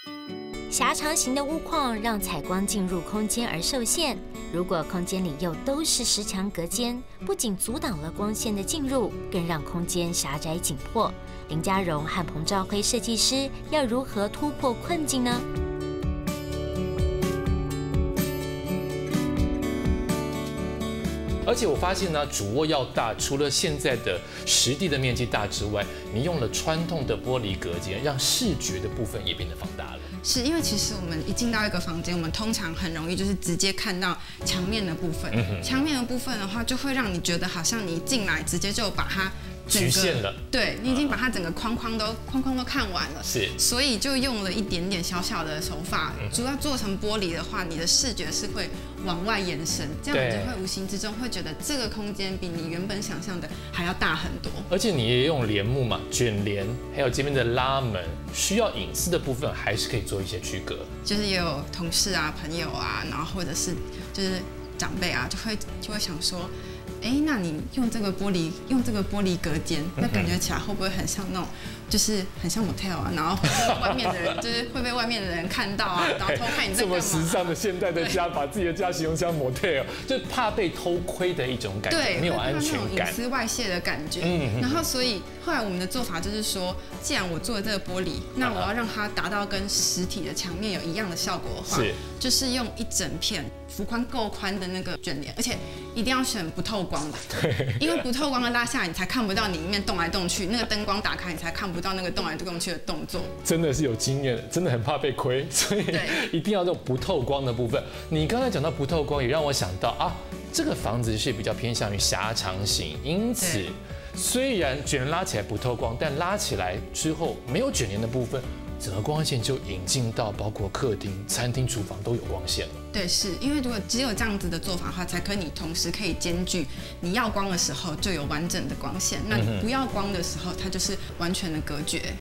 狭长型的屋框让采光进入空间而受限，如果空间里又都是石墙隔间，不仅阻挡了光线的进入，更让空间狭窄紧迫。林家荣和彭兆辉设计师要如何突破困境呢？ 而且我发现呢，主卧要大，除了现在的实地的面积大之外，你用了穿透的玻璃隔间，让视觉的部分也变得放大了。 是因为其实我们一进到一个房间，我们通常很容易就是直接看到墙面的部分。墙面的部分的话，就会让你觉得好像你一进来直接就把它局限了。 对，你已经把它整个框框都看完了。 是， 所以就用了一点点小小的手法，主要做成玻璃的话，你的视觉是会往外延伸，这样你就会无形之中会觉得这个空间比你原本想象的还要大很多。 而且你也用帘幕嘛，卷帘，还有这边的拉门，需要隐私的部分还是可以做一些区隔。 就是也有同事啊、朋友啊，然后或者是就是长辈啊，就会想说，哎，那你用这个玻璃隔间，那感觉起来会不会很像那种，就是很像 motel 啊？然后会被外面的人，就是会被外面的人看到啊，然后偷看你在干嘛？ 这么时尚的现代的家，把自己的家形容像 motel， 就怕被偷窥的一种感觉， 对， 没有安全感， 隐私外泄的感觉。然后所以后来我们的做法就是说，既然我做了这个玻璃，那我要让它达到跟实体的墙面有一样的效果的话，就是用一整片幅宽够宽的那个卷帘，而且一定要选不透光的，因为不透光的拉下来，你才看不到里面动来动去，那个灯光打开，你才看不到那个动来动去的动作。 真的是有经验的，真的很怕被窥，所以一定要这种不透光的部分。你刚才讲到不透光，也让我想到啊，这个房子是比较偏向于狭长型，因此虽然卷帘拉起来不透光，但拉起来之后没有卷帘的部分，整个光线就引进到包括客厅、餐厅、厨房都有光线了。 对，是因为如果只有这样子的做法的话，才可以你同时可以兼具你要光的时候就有完整的光线，那你不要光的时候，它就是完全的隔绝。